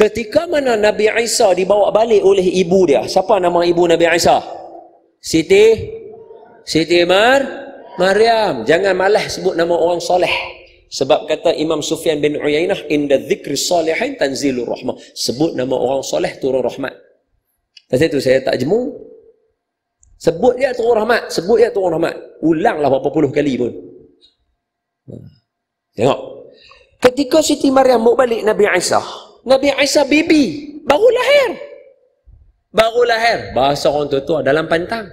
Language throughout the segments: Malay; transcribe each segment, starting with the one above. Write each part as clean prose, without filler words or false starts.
Ketika mana Nabi Isa dibawa balik oleh ibu dia. Siapa nama ibu Nabi Isa? Siti Maryam. Jangan malas sebut nama orang soleh. Sebab kata Imam Sufyan bin Uyainah, inda dzikri salihin tanzilur rahmah. Sebut nama orang soleh turun rahmat. Lepas itu saya tak jemu. Sebut dia turun rahmat. Sebut dia turun rahmat. Ulanglah berapa puluh kali pun. Tengok. Ketika Siti Maryam bawa balik Nabi Isa baby. Baru lahir. Bahasa orang tua dalam pantang.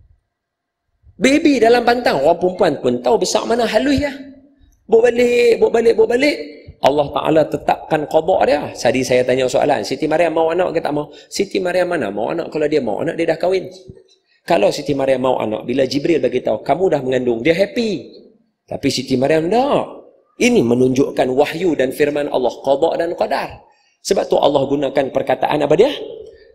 Baby dalam pantang. Orang perempuan pun tahu besar mana halus ya. Bawa balik. Allah Ta'ala tetapkan qada dia. Tadi saya tanya soalan, Siti Maryam mau anak ke tak mau? Siti Maryam mana mau anak? Kalau dia mau anak, dia dah kahwin. Kalau Siti Maryam mau anak, bila Jibril bagi tahu kamu dah mengandung, dia happy. Tapi Siti Maryam tak. Ini menunjukkan wahyu dan firman Allah, qada dan qadar. Sebab tu Allah gunakan perkataan apa dia?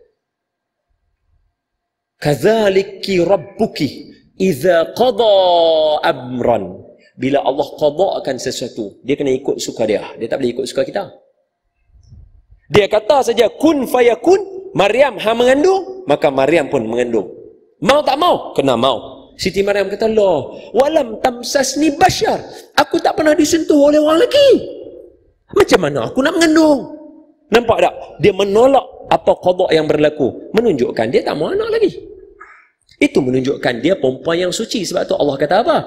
Kadzaliki rabbuki idza qada amran. Bila Allah qada'kan sesuatu, dia kena ikut suka dia. Dia tak boleh ikut suka kita. Dia kata saja kun fayakun, Maryam mengandung, maka Maryam pun mengandung. Mau tak mau? Kena mau. Siti Maryam kata, "Allah, walam tamsasni bashar." Aku tak pernah disentuh oleh orang lelaki. Macam mana aku nak mengandung? Nampak tak? Dia menolak apa qada' yang berlaku. Menunjukkan dia tak mau anak lagi. Itu menunjukkan dia perempuan yang suci. Sebab tu Allah kata apa?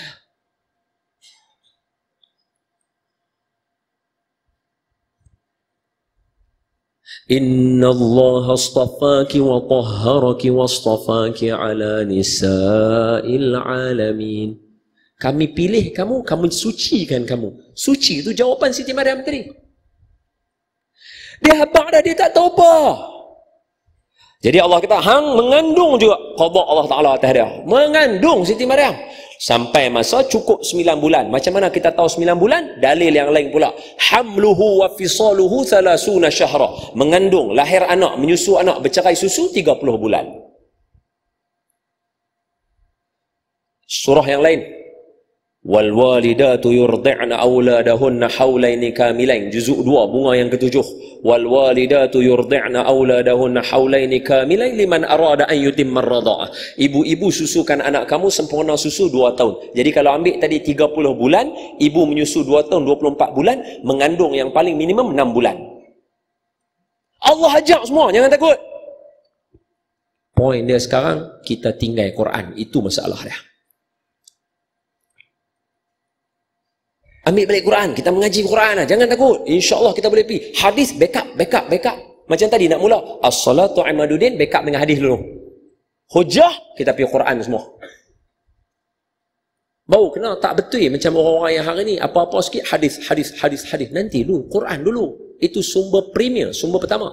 Inna Allah astafaki wa tahharaki wa astafaki ala nisa'il alamin. Kami pilih kamu, kami sucikan kamu. Suci itu jawapan Siti Maryam tadi. Dia habaq dah, dia tak tahu apa. Jadi Allah kata, hang mengandung juga qada Allah Ta'ala atas dia. Mengandung Siti Maryam. Sampai masa cukup 9 bulan. Macam mana kita tahu 9 bulan? Dalil yang lain pula. Hamluhu wa fisaluhu 30 syahra. Mengandung, lahir anak, menyusu anak, bercerai susu 30 bulan. Surah yang lain. Wal walidatu yurdi'na auladahunna haulaini kamilain. Juzuk 2, bunga yang ke-7. Wal walidatu yurdi'na auladahunna haulaini kamilain liman arada an yutimma ar-radha'ah. Ibu-ibu susukan anak kamu sempurna susu 2 tahun. Jadi kalau ambil tadi 30 bulan, ibu menyusu 2 tahun 24 bulan, mengandung yang paling minimum 6 bulan. Allah ajak semua, jangan takut. Poin dia sekarang, kita tinggal Quran. Itu masalah dia. Ambil balik Quran, kita mengaji Quran lah. Jangan takut. InsyaAllah kita boleh pergi. Hadis, backup. Macam tadi nak mula. As-salatu imaduddin, backup dengan hadis dulu. Hujah, kita pergi Quran semua. Baru kena tak betul macam orang-orang yang hari ni. Apa-apa sikit, hadis. Nanti dulu, Quran dulu. Itu sumber premier, sumber pertama.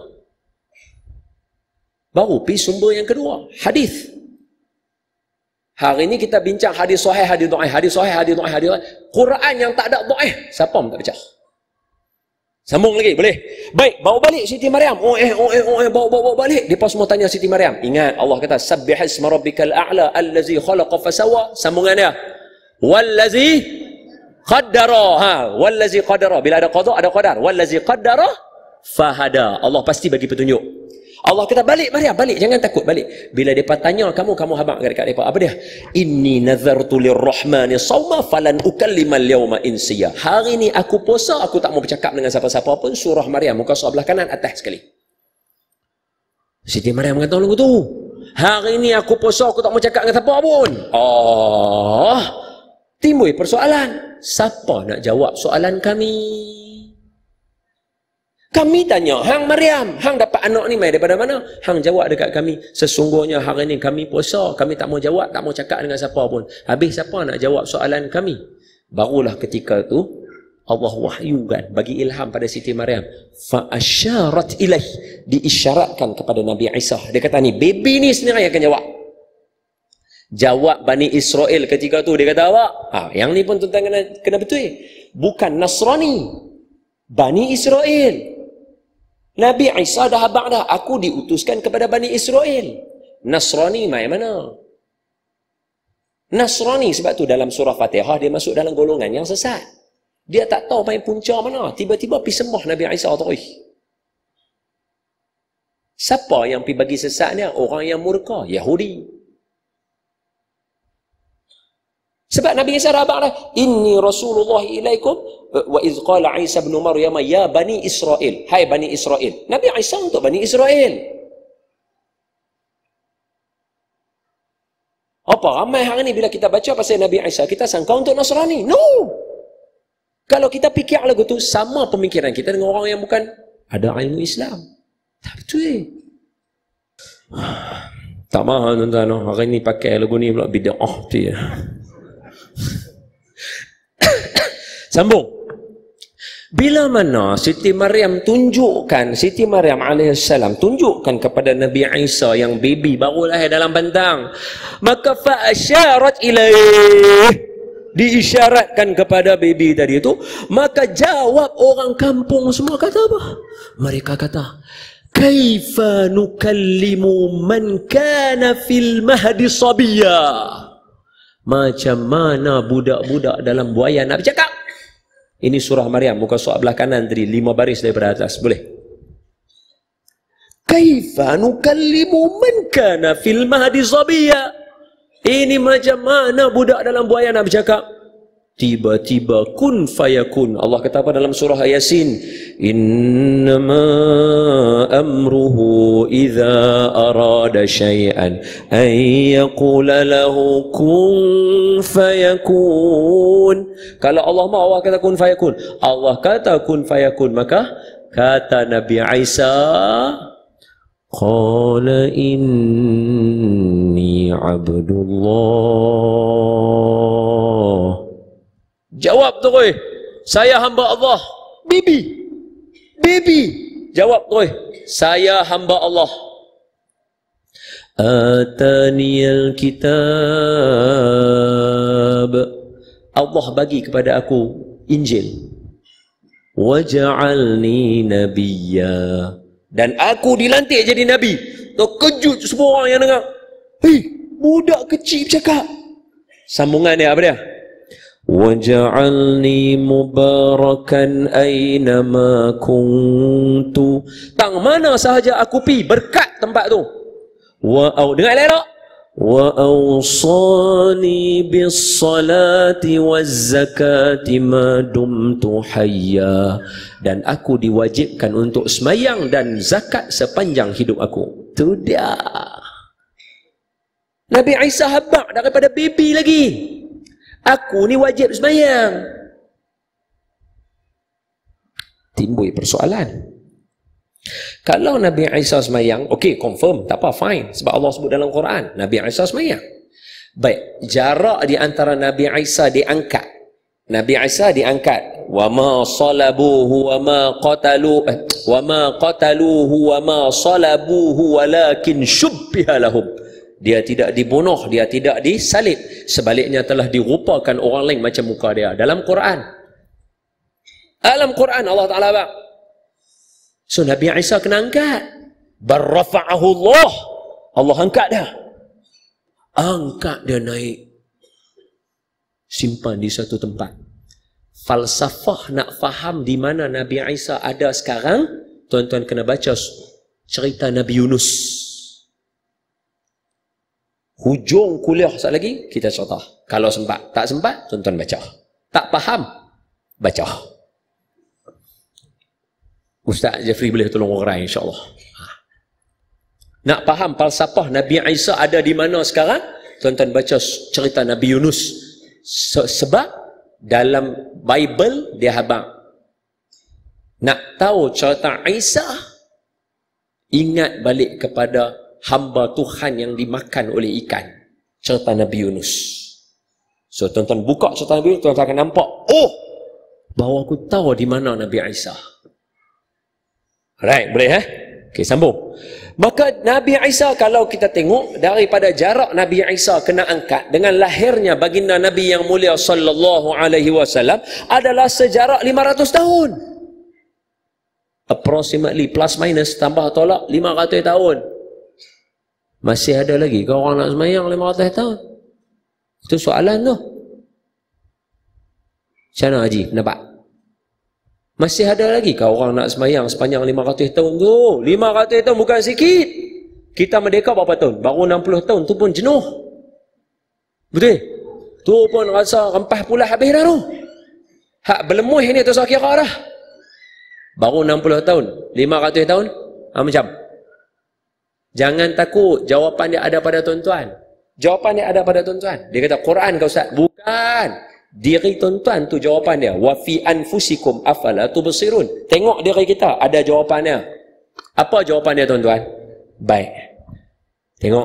Baru pergi sumber yang kedua. Hadis. Hari ini kita bincang hadis sahih, hadis dhaif, hadis sahih, hadis dhaif, hadis dhaif. Quran yang tak ada dhaif, siapa pun tak baca. Sambung lagi, boleh? Baik, bawa balik Siti Maryam. Bawa balik. Depa semua tanya Siti Maryam. Ingat Allah kata sabbihisma rabbikal a'la allazi khalaqa fasawa. Sambungan dia. Wallazi qaddara. Wallazi qaddara. Bila ada qada, ada qadar. Wallazi qaddara fahada. Allah pasti bagi petunjuk. Allah kata balik Maryam, balik, jangan takut, balik. Bila depa tanya kamu habaq dekat depa. Apa dia? Inni nazartu lirrahmani sawma falan ukallima al-yawma insiya. Hari ni aku puasa, aku tak mau bercakap dengan siapa-siapa pun. Surah Maryam, muka sebelah kanan atas sekali. Siti Maryam kata lagu tu. Hari ni aku puasa, aku tak mau cakap dengan siapa pun. Timbul persoalan. Siapa nak jawab soalan kami? Kami tanya, hang Maryam, hang dapat anak ni mai daripada mana? Hang jawab dekat kami, sesungguhnya hari ni kami puasa, kami tak mau jawab, tak mau cakap dengan siapa pun. Habis siapa nak jawab soalan kami? Barulah ketika tu Allah wahyukan, bagi ilham pada Siti Maryam. Fa asyarat ilaih, diisyaratkan kepada Nabi Isa. Dia kata ni, baby ni sendiri yang akan jawab. Jawab Bani Israel ketika tu, dia kata apa? Yang ni pun tuan-tuan kena betul. Bukan Nasrani, Bani Israel. Nabi Isa dah habaq dah. Aku diutuskan kepada Bani Israel. Nasrani mai mana? Nasrani, sebab tu dalam surah Fatihah dia masuk dalam golongan yang sesat. Dia tak tahu main punca mana. Tiba-tiba pergi sembah Nabi Isa terus. Siapa yang pergi bagi sesat ni? Orang yang murka, Yahudi. Sebab Nabi Isa dah abang dah, inni Rasulullah ilaikum wa iz qala Isa bin Maryam ya bani Israel. Hai bani Israel. Nabi Isa untuk bani Israel. Apa ramai hari ni bila kita baca pasal Nabi Isa, kita sangka untuk Nasrani. No. Kalau kita fikir lagu tu, sama pemikiran kita dengan orang yang bukan ada ilmu Islam. Tak betul. Tak mahu tuan-tuan. Hari ni pakai lagu ni pula bid'ah tu ya. Sambung. Bila mana Siti Maryam alaihissalam tunjukkan kepada Nabi Isa yang baby baru lahir dalam bantang, maka fa asyarat ilaih, diisyaratkan kepada baby tadi itu, maka jawab orang kampung semua kata apa? Mereka kata, kaifa nukallimu man kana fil mahdi sabiyya. Macam mana budak-budak dalam buaya nak bercakap? Ini surah Maryam, muka surat belah kanan tadi, 5 baris daripada atas. Boleh? Kaifa nukallimu man kana fil mahdi sabiyya. Ini macam mana budak dalam buaya nak bercakap? Tiba-tiba kun fayakun. Allah kata apa dalam surah Yasin? Innama amruhu idza arada syai'an an yaqula lahu kun fayakun. Kalau Allah mahu Allah kata kun fayakun. Allah kata kun fayakun, maka kata Nabi Isa, qala inni abdullah. Jawab terus, saya hamba Allah. Bibi. Jawab terus, saya hamba Allah. Ataniyal kitab. Allah bagi kepada aku Injil. Waja'alni nabiyya. Dan aku dilantik jadi nabi. Terkejut semua orang yang dengar. Budak kecil bercakap. Sambungan dia apa dia? Waja'alni mubarakan aynama kuntu. Tang mana sahaja aku pi, berkat tempat tu. Dengar elok. Wa awsani bis salati waz zakati ma dumtu hayya. Dan aku diwajibkan untuk semayang dan zakat sepanjang hidup aku. Tu dia. Nabi Isa habaq daripada baby lagi. Aku ni wajib semayang. Timbul persoalan. Kalau Nabi Isa semayang, okey, confirm, tak apa, fine. Sebab Allah sebut dalam Quran, Nabi Isa semayang. Baik, jarak di antara Nabi Isa diangkat. Nabi Isa diangkat. Wa ma salabuhu wa ma qataluhu wa ma salabuhu walakin syubbiha lahum. Dia tidak dibunuh, dia tidak disalib. Sebaliknya telah dirupakan orang lain macam muka dia. Dalam Quran. Dalam Quran Allah Ta'ala bang. So Nabi Isa kena angkat. Barrafa'ahu Allah. Allah angkat dia. Angkat dia naik. Simpan di satu tempat. Falsafah nak faham di mana Nabi Isa ada sekarang, tuan-tuan kena baca cerita Nabi Yunus. Hujung kuliah sekali lagi, kita contoh. Kalau sempat, tak sempat, tuan-tuan baca. Tak faham, baca. Ustaz Jeffrey boleh tolong orang insyaAllah. Nak faham falsafah Nabi Isa ada di mana sekarang, tuan-tuan baca cerita Nabi Yunus. Sebab dalam Bible dia habang. Nak tahu cerita Isa, ingat balik kepada hamba Tuhan yang dimakan oleh ikan. Cerita Nabi Yunus. So tuan-tuan buka cerita Nabi Yunus, tuan-tuan akan nampak, oh, bahawa aku tahu di mana Nabi Isa. Right, boleh Okey, sambung. Maka Nabi Isa, kalau kita tengok daripada jarak Nabi Isa kena angkat dengan lahirnya baginda Nabi yang mulia sallallahu alaihi wasallam adalah sejarak 500 tahun. Approximately plus minus tambah tolak 500 tahun. Masih ada lagi ke orang nak semayang 500 tahun? Itu soalan tu. Macam mana Haji? Nampak? Masih ada lagi kau orang nak semayang sepanjang 500 tahun tu? 500 tahun bukan sikit. Kita merdeka berapa tahun? Baru 60 tahun tu pun jenuh. Betul? Tu pun rasa rempah pula habis dah tu. Hak berlemuh ni tu saya kira dah. Baru 60 tahun. 500 tahun? Macam. Jangan takut. Jawapan dia ada pada tuan-tuan. Jawapan dia ada pada tuan-tuan. Dia kata, Quran kau Ustaz? Bukan. Diri tuan-tuan tu jawapan dia. Wa fi anfusikum afala tubsirun. Tengok diri kita, ada jawapannya. Apa jawapan dia tuan-tuan? Baik. Tengok.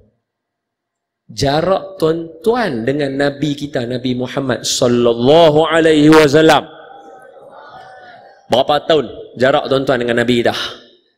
Jarak tuan-tuan dengan Nabi kita, Nabi Muhammad sallallahu alaihi wasallam. Berapa tahun jarak tuan-tuan dengan Nabi dah?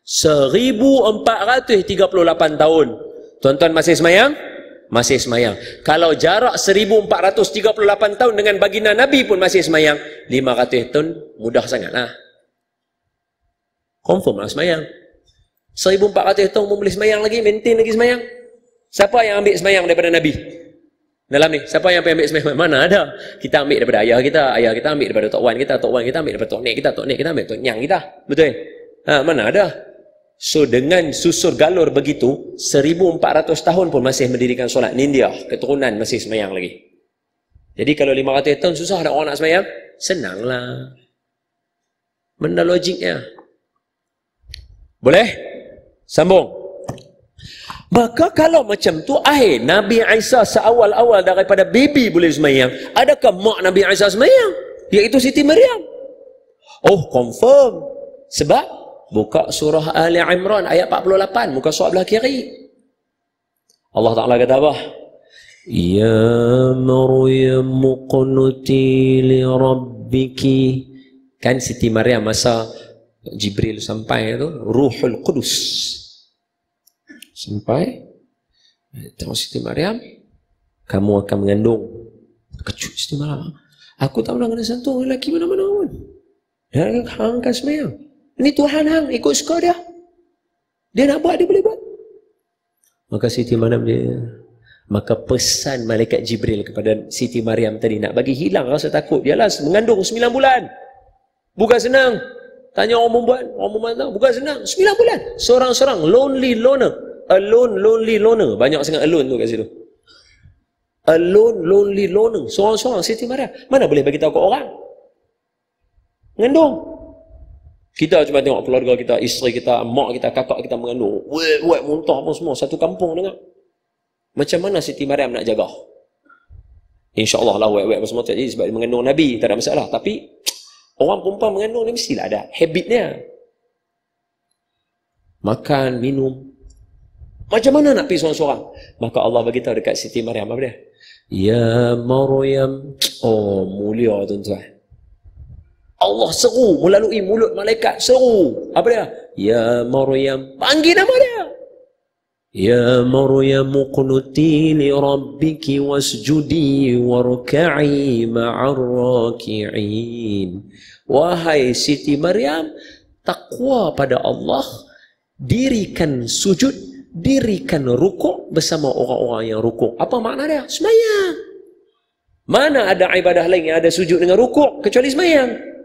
1438 tahun. Tuan-tuan masih semayang? Masih semayang. Kalau jarak 1438 tahun dengan baginda Nabi pun masih semayang, 500 tahun mudah sangat lah. Confirm lah semayang. 1400 tahun pun boleh semayang lagi, maintain lagi semayang. Siapa yang ambil semayang daripada Nabi? Dalam ni, siapa yang ambil semayang? Mana ada? Kita ambil daripada ayah kita ambil daripada Tok Wan kita ambil daripada Tok Nek kita ambil Tok Nyang kita. Betul? Mana ada? So dengan susur galur begitu, 1400 tahun pun masih mendirikan solat. Ni India, keturunan masih semayang lagi. Jadi kalau 500 tahun susah ada orang nak semayang? Senanglah. Benda logiknya. Boleh? Sambung. Maka kalau macam tu, Nabi Isa seawal-awal daripada baby boleh semayang. Adakah mak Nabi Isa semayang? Iaitu Siti Maryam. Oh, confirm. Sebab buka surah Ali Imran ayat 48, muka surat belah kiri. Allah Ta'ala kata apa? Ya Maryam qunuti li rabbiki. Kan Siti Maryam masa Jibril sampai tu, Ruhul Qudus sampai, tengok Siti Maryam, kamu akan mengandung. Kejut Siti Maryam. Aku tak pernah kena sentuh lelaki mana-mana pun. Ya, hang kan semayang. Ini Tuhan hang, ikut suka dia. Dia nak buat, dia boleh buat. Maka Siti Maryam maka pesan malaikat Jibril kepada Siti Maryam tadi, nak bagi hilang rasa takut. Dialah mengandung 9 bulan. Bukan senang. Tanya orang perempuan tahu. Bukan senang. 9 bulan. Seorang-seorang, lonely loner. Alone, lonely loner. Banyak sangat alone tu kat situ. Alone, lonely loner. Seorang-seorang Siti Maryam. Mana boleh bagi tahu ke orang? Mengandung. Kita cuma tengok keluarga kita, isteri kita, mak kita, kakak kita mengandung. Wet, muntah apa semua. Satu kampung dengar. Macam mana Siti Maryam nak jaga? InsyaAllah lah wet apa semua tak jadi sebab dia mengandung Nabi. Tak ada masalah. Tapi orang perempuan mengandung ni mestilah ada habitnya. Makan, minum. Macam mana nak pergi seorang-seorang? Maka Allah beritahu dekat Siti Maryam apa dia? Ya Maryam. Oh, mulia tuan-tuan. Allah seru melalui mulut malaikat, seru. Apa dia? Ya Maryam. Panggil nama dia. Ya Maryam qunuti li rabbiki wasjudi warka'i ma'ar raki'in. Wahai Siti Maryam, takwa pada Allah, dirikan sujud, dirikan rukuk bersama orang-orang yang rukuk. Apa makna dia? Semayang. Mana ada ibadah lain yang ada sujud dengan rukuk kecuali semayang?